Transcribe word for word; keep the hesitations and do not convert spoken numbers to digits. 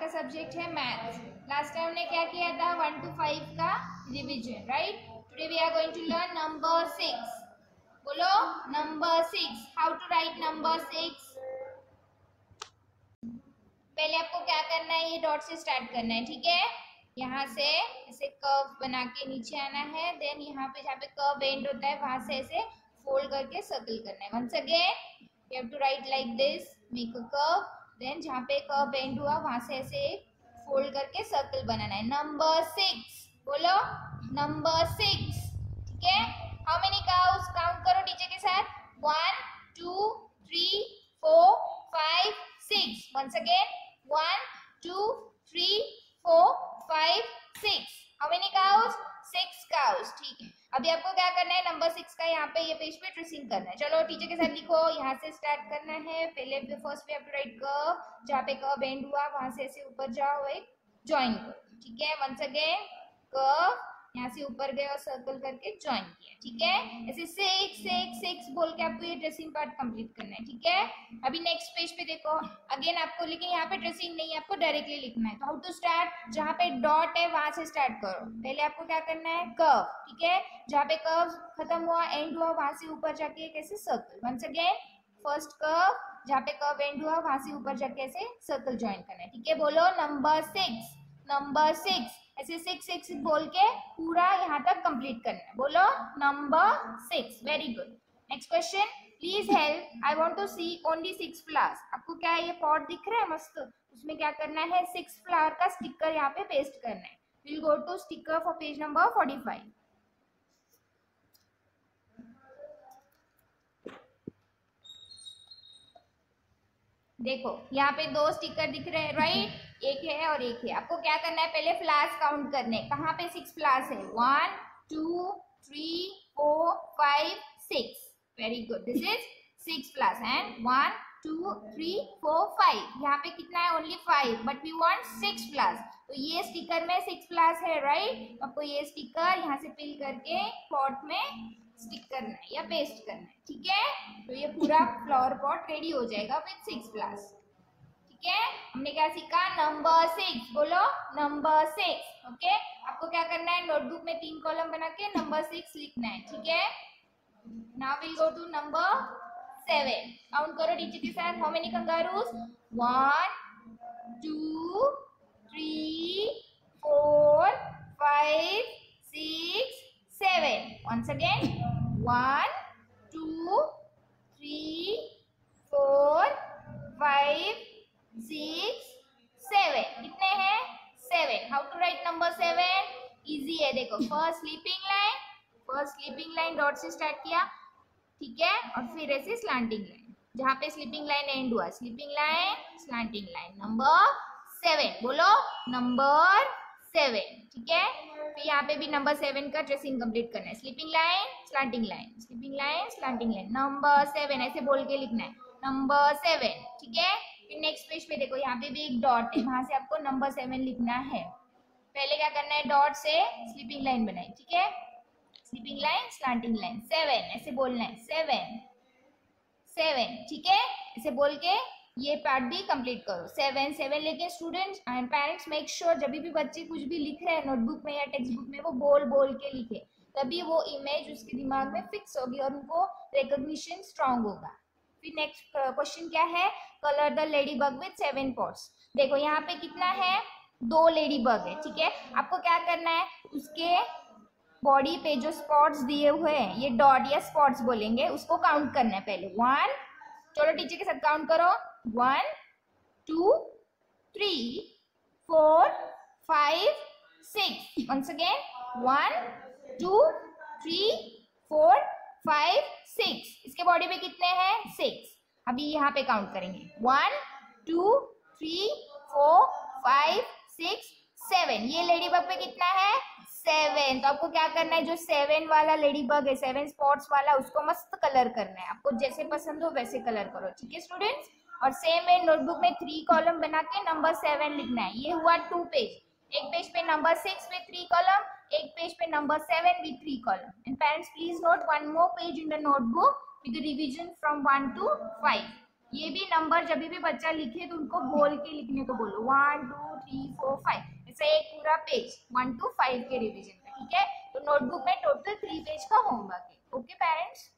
का सब्जेक्ट है maths. Last time हमने क्या किया था, वन टू फाइव का revision, right. Today we are going to learn number six. बोलो number six. How to write number six. पहले आपको क्या करना है, ये डॉट से स्टार्ट करना है, ठीक है। यहाँ से ऐसे कर्व बना के नीचे आना है, देन यहाँ पे जहाँ पे कर्व एंड होता है वहां से ऐसे फोल्ड करके सर्कल करना है। Once again you have to write like this, make a curve, then जहाँ पे कर्व एंड हुआ वहां से ऐसे फोल्ड करके सर्कल बनाना है। नंबर सिक्स, बोलो नंबर सिक्स, ठीक है। हाउ मेनी काउस, काउंट करो टीचर के साथ। One two three four five six. Once again one two three four five six. How many cows, six cows, ठीक है। अभी आपको क्या करना है, नंबर सिक्स का यहाँ पे ये पेज पे ट्रेसिंग करना है। चलो टीचर के साथ लिखो, यहाँ से स्टार्ट करना है। पहले first we have to write curve, जहाँ पे कर्व एंड हुआ वहां से ऐसे ऊपर जाओ, एक ज्वाइन करो, ठीक है। वंस अगेन कर्व, यहाँ से ऊपर गए और सर्कल करके ज्वाइन किया, ठीक है। ऐसे सिक्स सिक्स सिक्स बोल के आपको ये ट्रेसिंग पार्ट कंप्लीट करना है, ठीक है। अभी नेक्स्ट पेज पे देखो, अगेन आपको, लेकिन यहाँ पे ट्रेसिंग नहीं है, आपको डायरेक्टली लिखना है। तो हाउ टू स्टार्ट, जहाँ पे डॉट है वहां से स्टार्ट करो। पहले आपको क्या करना है, कर्व, ठीक है। जहाँ पे कर्व खत्म हुआ, एंड हुआ, वहां से ऊपर जाके एक ऐसे circle. Once again first curve, जहाँ पे कर्व एंड हुआ वहां से ऊपर जाके ऐसे सर्कल ज्वाइन करना है, ठीक है। बोलो नंबर सिक्स, नंबर सिक्स, ऐसे सिक्स सिक्स बोल के पूरा यहाँ तक कंप्लीट करना है। बोलो number six, very good. Next question, please help, I want to see only six flowers. आपको क्या है, ये पॉट दिख रहा है मस्त, उसमें क्या करना है, सिक्स फ्लावर का स्टिकर यहाँ पे पेस्ट करना है। Will go to sticker for page number forty five. देखो यहाँ पे दो स्टिकर दिख रहे हैं, राइट, एक है और एक है। आपको क्या करना है, पहले फ्लावर्स काउंट करने। कहाँ पे सिक्स फ्लावर्स है, one two three four five six, very good, this is six flowers. And one two three four five, यहाँ पे कितना है, only five, but we want six flowers. तो ये स्टिकर में सिक्स फ्लावर्स है, राइट। आपको ये स्टिकर यहाँ से फिल करके पॉट में स्टिक करना है या पेस्ट करना है, ठीक है। तो ये पूरा फ्लावर पॉट रेडी हो जाएगा विथ सिक्स फ्लावर्स, ठीक है। हमने क्या सीखा, नंबर सिक्स, बोलो नंबर सिक्स, ओके। आपको क्या करना है, नोटबुक में तीन कॉलम बना के नंबर सिक्स लिखना है, ठीक है। Now will go to number seven. Count करो टीचर के साथ, how many kangaroos, one two three four five six seven. Once again, one, two, three, four, five, six, seven. कितने हैं, seven. How to write number seven? Easy है, देखो first sleeping line, first sleeping line dot से start किया, ठीक है, और फिर ऐसे स्लैंटिंग लाइन, जहाँ पे स्लीपिंग लाइन एंड हुआ, sleeping line slanting line, number seven. बोलो नंबर सेवन, ठीक है। फिर यहाँ पे भी नंबर सेवन का ट्रेसिंग कंप्लीट करना है, sleeping line slanting line, sleeping line slanting line, number seven, ऐसे बोल के लिखना है, नंबर सेवन, ठीक है। फिर नेक्स्ट पेज पे देखो, यहाँ पे भी एक डॉट है, वहां से आपको नंबर सेवन लिखना है। पहले क्या करना है, डॉट से स्लीपिंग लाइन बनाई, ठीक है, sleeping line slanting line, seven, ऐसे बोलना है, सेवन सेवन, ठीक है। ऐसे बोल के ये पार्ट भी कंप्लीट करो, सेवन सेवन। लेकिन students and parents make sure जब भी बच्चे कुछ भी लिख रहे हैं नोटबुक में या टेक्स्ट बुक में, वो बोल बोल के लिखे, तभी वो इमेज उसके दिमाग में फिक्स होगी और उनको रिकॉग्निशन स्ट्रांग होगा। फिर नेक्स्ट क्वेश्चन क्या है, colour the lady bug with seven pots. देखो यहाँ पे कितना है, दो लेडी बग है, ठीक है। आपको क्या करना है, उसके बॉडी पे जो स्पॉट्स दिए हुए हैं, ये डॉट या स्पॉट्स बोलेंगे, उसको काउंट करना है पहले। वन, चलो टीचर के साथ काउंट करो, one two three four five six. Once again, one two three four five six. इसके बॉडी पे कितने हैं, सिक्स। अभी यहाँ पे काउंट करेंगे, one two three four five six seven. ये लेडी बग पे कितना है, सेवन। तो आपको क्या करना है, जो सेवन वाला लेडी बग है, सेवन स्पॉट्स वाला, उसको मस्त कलर करना है। आपको जैसे पसंद हो वैसे कलर करो, ठीक है स्टूडेंट्स। और सेम है, नोटबुक में थ्री कॉलम बना के नंबर सेवन लिखना है। ये हुआ टू पेज, एक पेज पे number six with three column, एक पेज पे number seven with three column. And parents please note one more page in the notebook with the revision from one to five. ये भी number जब भी बच्चा लिखे तो उनको बोल के लिखने को बोलो, one two three four five, ऐसे एक पूरा पेज वन टू फाइव के रिवीजन का, ठीक है। तो नोटबुक में टोटल थ्री पेज का होमवर्क है। Okay parents.